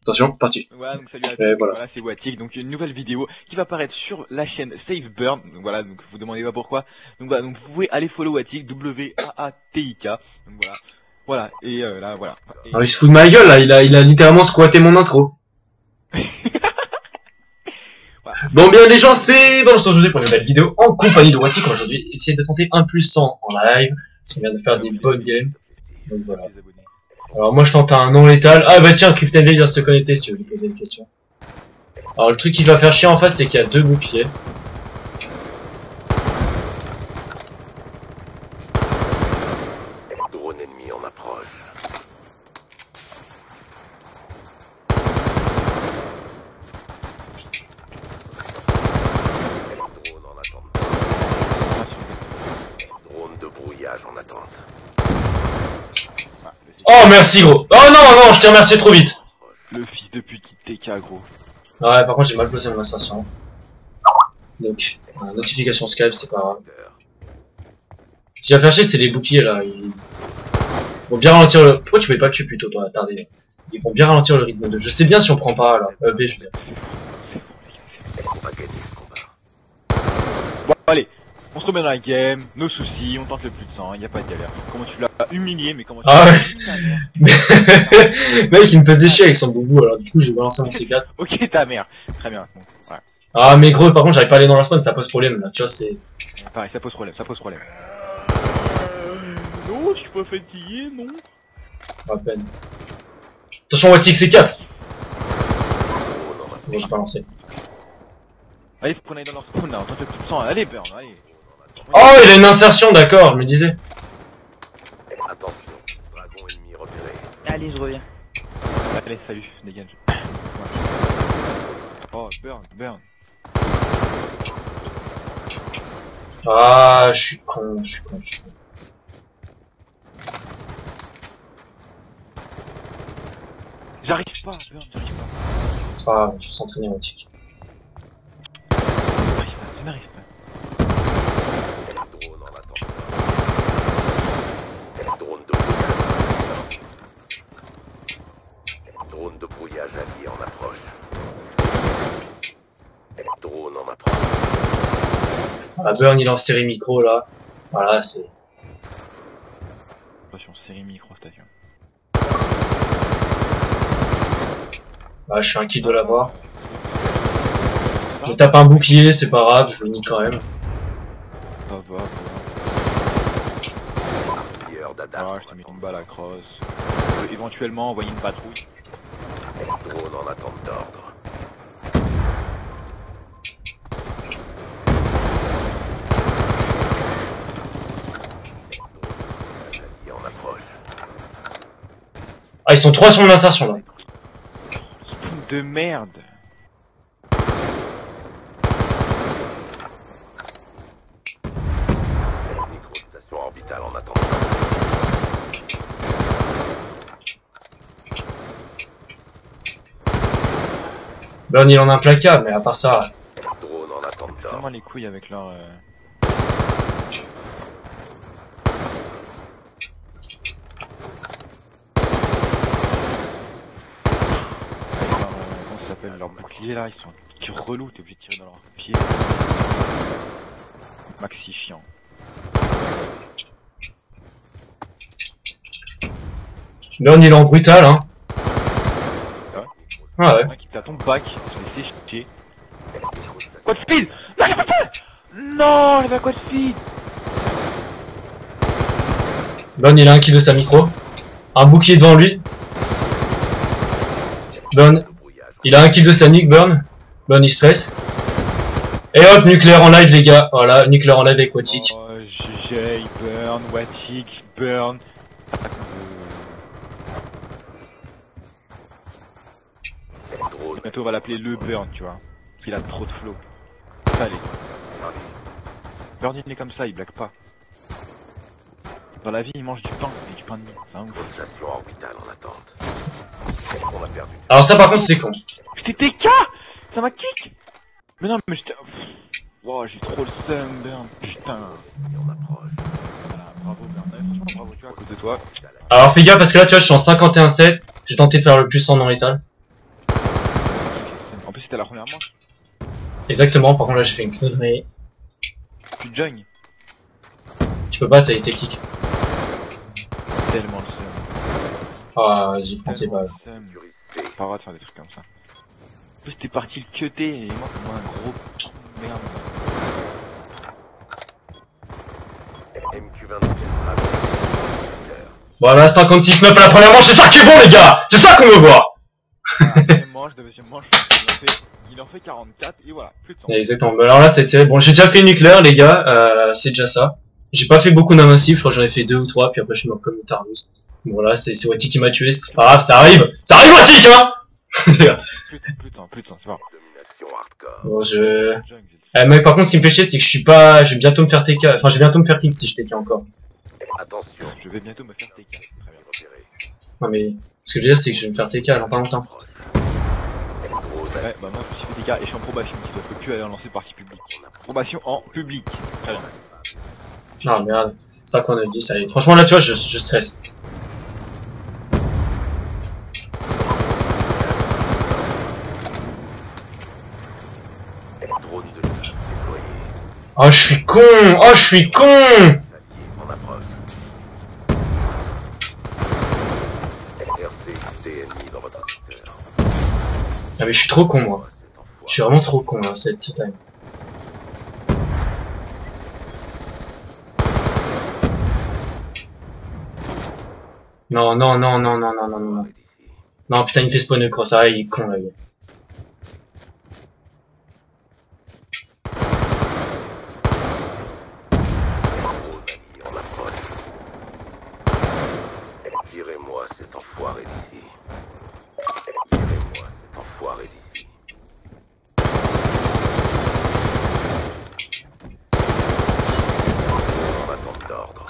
Attention, parti. Voilà, donc salut à tous, voilà, c'est Watik, donc une nouvelle vidéo qui va apparaître sur la chaîne Save Burn, donc voilà, donc vous demandez pas pourquoi, donc voilà, donc vous pouvez aller follow Watik, W-A-A-T-I-K, donc voilà, voilà, et là, voilà. Et... Alors il se fout de ma gueule là, il a littéralement squatté mon intro. Voilà. Bon bien les gens, c'est Valentin aujourd'hui pour une nouvelle vidéo en compagnie de Watik aujourd'hui, essayer de tenter 1 plus 100 en live, parce qu'on vient de faire des bonnes games, donc voilà. Alors moi je tente un non létal, ah bah tiens, CryptMV vient de se connecter si tu veux lui poser une question. Alors le truc qui va faire chier en face c'est qu'il y a 2 boucliers. Drone ennemi en approche. Drone en attente. Drone de brouillage en attente. Oh merci gros. Oh non non, je t'ai remercié trop vite. Le fils de pute TK gros. Ouais par contre j'ai mal posé mon insertion. Donc, notification Skype c'est pas grave. Ce qui va faire chier c'est les boucliers là, ils vont bien ralentir le... Pourquoi tu pouvais pas le tuer plutôt toi, attardé. Ils vont bien ralentir le rythme de jeu. Je sais bien si on prend pas là, B je veux dire. On va gagner ce combat. Bon allez, on se remet dans la game, nos soucis, on tente le plus de 100, y a pas de galère. Comment tu l'as humilié, mais comment tu Ah l'as ouais. humilié. Mec il me faisait chier avec son boubou alors du coup j'ai balancé mon C4. Ok ta mère, très bien, bon, voilà. Ah mais gros par contre j'arrive pas à aller dans la spawn, ça pose problème là, tu vois c'est... Pareil, ça pose problème, ça pose problème. Non, je suis pas fatigué, non. À peine. Attention Watik C4. C'est bon j'ai pas lancé. Allez, faut qu'on aille dans leur spawn là, on tente le plus de 100, allez burn, allez. Oh il a une insertion d'accord, je me disais. Attention, dragon ennemi repéré. Allez, je reviens. Allez, salut, dégage. Oh, burn, burn. Ah je suis con, je suis con, je suis con. J'arrive pas, burn, j'arrive pas. Ah je suis s'entraîner Watik. Je n'arrive pas. Drone en attente. Drone de brouillage. Drone de brouillage allié en approche. Drone en approche. Ah Burn il est en série micro là. Voilà c'est... Attention, série micro station. Ah je suis un kid de l'avoir. Je tape un bouclier, c'est pas grave, je le nique quand même. Ça va, Artilleur d'Adam. Ah, je te mets une balle à crosse. Je peux éventuellement envoyer une patrouille. Drone en attente d'ordre. Allié en approche. Ah ils sont 3 sur mon insertion là. Spawn de merde. Microstation orbitale en attente. Burn il en a un placard mais à part ça... Drone en attente Vraiment d'ordre. les couilles avec leur... comment ça s'appelle, leur bouclier là, ils sont relous, t'es obligé de tirer dans leurs pieds. Maxi chiant. Burn il est en brutal hein. Ah ouais. Un qui t'a ton bac, je l'ai séché. Quoi de speed? Non, j'ai pas fait. Non, j'avais un quoi de speed. Burn il a un kill de sa micro. Un bouclier devant lui. Burn, il a un kill de sa nuque, Burn. Burn il stress. Et hop, nucléaire en live les gars. Voilà, nucléaire en live avec Watik. Oh, GG, burn, Watik, burn. Bientôt on va l'appeler le burn, tu vois. Parce qu'il a trop de flow. Allez. Burn il est comme ça, il blague pas. Dans la vie il mange du pain, et du pain de mie. C'est un ouf. Station orbitale en attente. On a perdu. Alors ça par contre c'est con. J'étais TK. Ça m'a kick. Mais non mais j'étais... Wow, j'ai trop le seum, burn. Putain. On approche. Voilà, bravo burn. Franchement bravo, tu vois, à cause de toi. Alors fais gaffe parce que là tu vois je suis en 51-7. J'ai tenté de faire le plus en non létal. c'était la première manche. Exactement, par contre là j'ai fait une connerie. Tu jung. Tu peux pas, t'as été kick. Tellement le seum. Ah, j'y prends tes Tellement balles. le seum. Sécurisé. C'est pas vrai de faire des trucs comme ça. En plus, t'es parti le cutter et moi, comme un gros merde. MQ-27. Voilà, 56-9 à la première manche, c'est ça qui est bon les gars. C'est ça qu'on veut voir. Deuxième manche, il en fait 44 et voilà, plus de temps. Exactement. Bah, alors là c'était bon, j'ai déjà fait nucléaire les gars, c'est déjà ça. J'ai pas fait beaucoup d'invincibles, je crois que j'en ai fait 2 ou 3, puis après je suis mort comme une tarlouse. Bon là c'est Wati qui m'a tué, c'est pas grave, ça arrive Wati hein. Plus de temps, c'est bon. Domination hardcore. Bon je... Jung, j'ai dit. Mais par contre ce qui me fait chier c'est que je suis pas... Je vais bientôt me faire TK, enfin je vais bientôt me faire kick si je TK encore. Attention. Je vais bientôt me faire TK. Très bien. Repéré. Non mais ce que je veux dire c'est que je vais me faire TK dans pas longtemps. Ouais, bah moi je me suis fait TK et je suis en probation, qui doit plus aller en lancer partie publique. Probation en public. Très bien. Ah merde, ça qu'on a dit, ça y est. Franchement là tu vois je stresse. Drone de l'ennemi déployé. Oh je suis con. Oh je suis con. Allié en approche. RCXD ennemi dans votre secteur. Ah mais je suis trop con moi. Cet Je enfoiré. suis vraiment trop con là, cette time. Non, non, non, non, non, non, non, non. Enfoiré d'ici. Non, putain, il me fait spawn le cross. Ah, il est con là, gars. Drone allié en approche. Tirez-moi cet enfoiré d'ici. Tirez-moi cet enfoiré d'ici. En attente d'ordre.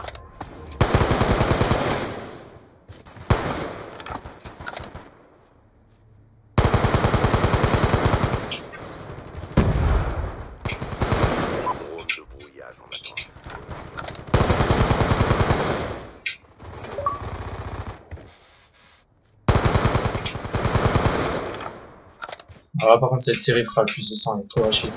Drone de brouillage en attente. Alors là, par contre, cette série fera plus de sang, elle est trop rachée.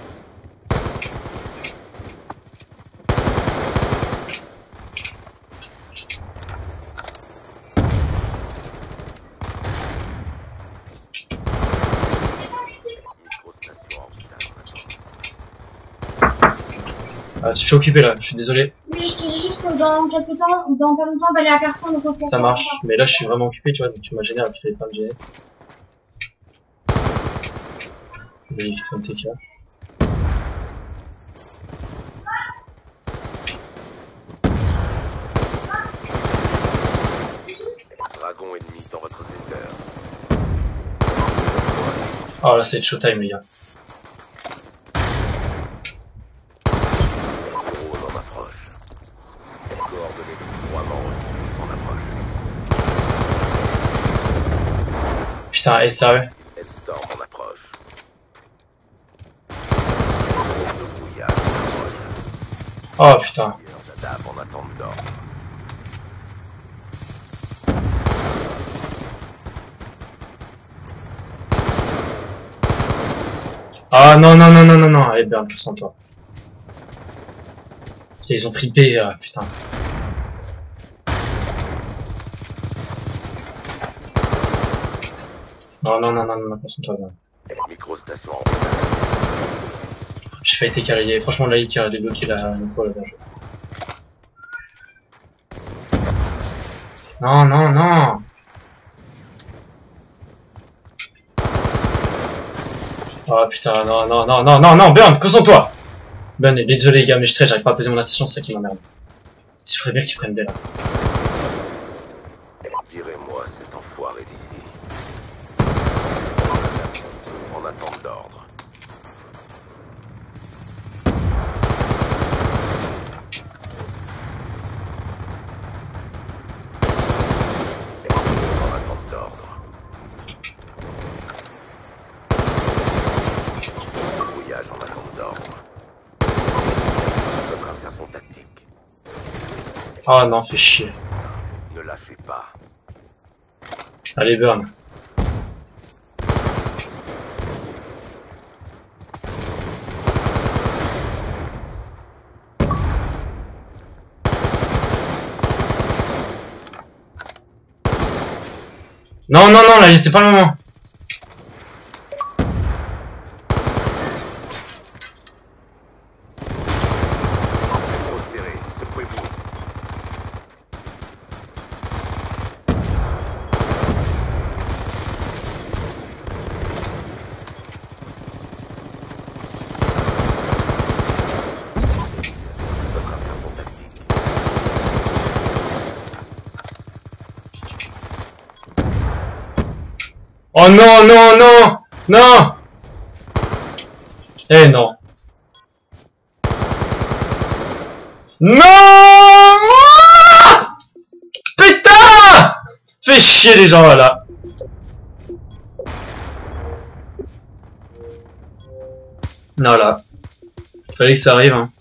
Microstation orbitale en attente. Ah, je suis occupé là, je suis désolé. Oui, je te dis juste que dans quelques temps, dans pas longtemps, on va aller à Carrefour, donc on peut Ça marche. Mais là, je suis vraiment occupé, tu vois, donc tu m'as gêné alors qu'il fallait pas me gêner. Je vais faire un TK. Dragon ennemi dans votre secteur. Oh là, c'est showtime, les gars. Drone en approche. Coordonnées de déploiement reçues en approche. Putain, sérieux. Hellstorm en approche. Drone de brouillage en approche. Oh putain. Zadab en attente d'ordre. Ah non, non, non, non, non, non, allez, Burn, sans toi. Putain, ils ont pris B, putain. Non, non, non, non, non, concentre-toi, Burn. Microstation orbitale. J'ai failli TK, franchement, là, il a débloqué la fois, là, bien joué. Non, non, non. Oh putain, non, non, non, non, non, non, Burn, concentre-toi. Burn, désolé les gars, mais je stresse, j'arrive pas à poser mon station, c'est ça qui m'emmerde. Il faudrait bien qu'ils prennent B là. Virez-moi cet enfoiré d'ici. En attente d'ordre. En attente d'ordre. Brouillage en attente d'ordre. Votre insertion tactique. Oh non, fais chier. Ne lâchez pas. Allez, Burn. Non, non, non, là, c'est pas le moment. C'est trop serré. Secouez-vous. Votre assassin tactique. Oh non, non, non, non. Eh non. Non. Ah, putain. Fais chier les gens là. Non là. Fallait que ça arrive hein.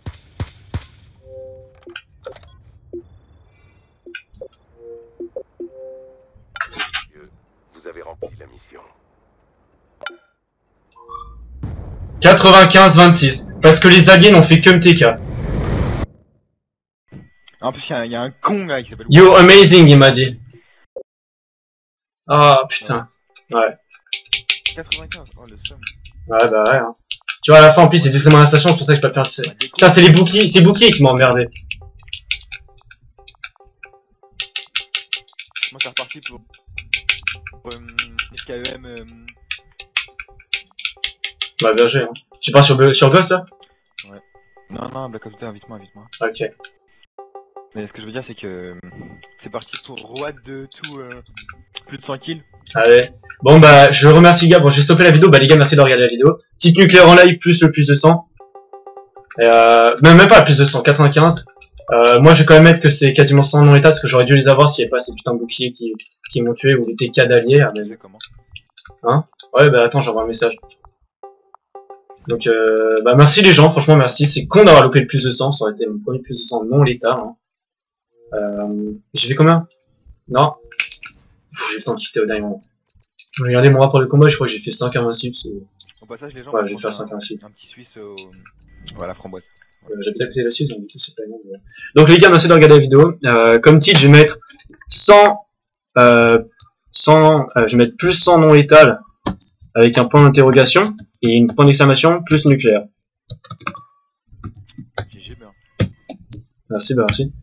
Monsieur, vous avez rempli la mission. 95-26. Parce que les alliés n'ont fait que MTK. En plus, il y a un con là qui s'appelle. Yo amazing il m'a dit. Ah putain. Ouais. 95, oh le somme. Ouais bah ouais hein. Tu vois à la fin en plus c'est discrimination, c'est pour ça que j'ai pas pu. Putain c'est les boucliers, c'est boucliers qui m'ont emmerdé. Moi c'est reparti pour SKEM. Bah bien joué hein. Tu pars sur Ghost là? Ouais. Non, Black Ops 2, invite-moi. Ok. Mais ce que je veux dire c'est que c'est parti pour Roi de tout plus de 100 kills. Allez. Bon bah je remercie les gars, bon j'ai stoppé la vidéo, bah les gars merci de regarder la vidéo. Petite nucléaire en live plus le plus de 100. Et même pas le plus de 100, 95. Moi je vais quand même mettre que c'est quasiment 100 non létal parce que j'aurais dû les avoir s'il n'y avait pas ces putains de boucliers qui m'ont tué ou les TK d'alliés. Ah, mais... Comment? Hein? Ouais bah attends j'envoie un message. Donc bah merci les gens, franchement merci, c'est con d'avoir loupé le plus de 100, ça aurait été mon premier plus de 100 non létal. Hein. J'ai fait combien? Non. J'ai eu le temps de quitter au dernier moment. Je regardais mon rapport de combat, je crois que j'ai fait 5 invincibles. Au passage, les gens, Ouais, je vais faire 5 invincibles. un petit Suisse au... Voilà, framboise. J'habite à côté de la Suisse, donc c'est pas énorme. Donc les gars, merci de regarder la vidéo. Comme titre, je vais mettre 100, je vais mettre plus 100 non létal avec un point d'interrogation et une point d'exclamation plus nucléaire. GG, bien. Merci, bah merci.